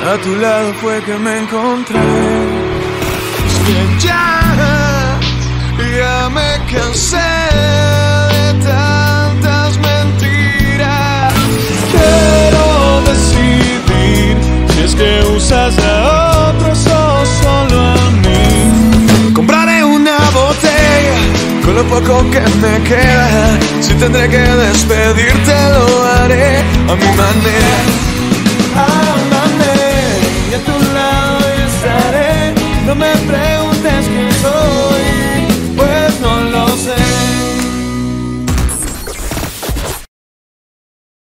A tu lado fue que me encontré. Es que ya me cansé de tantas mentiras. Quiero decidir si es que usas a otros o solo a mí. Compraré una botella con lo poco que me queda. Si tendré que despedirte lo haré a mi manera.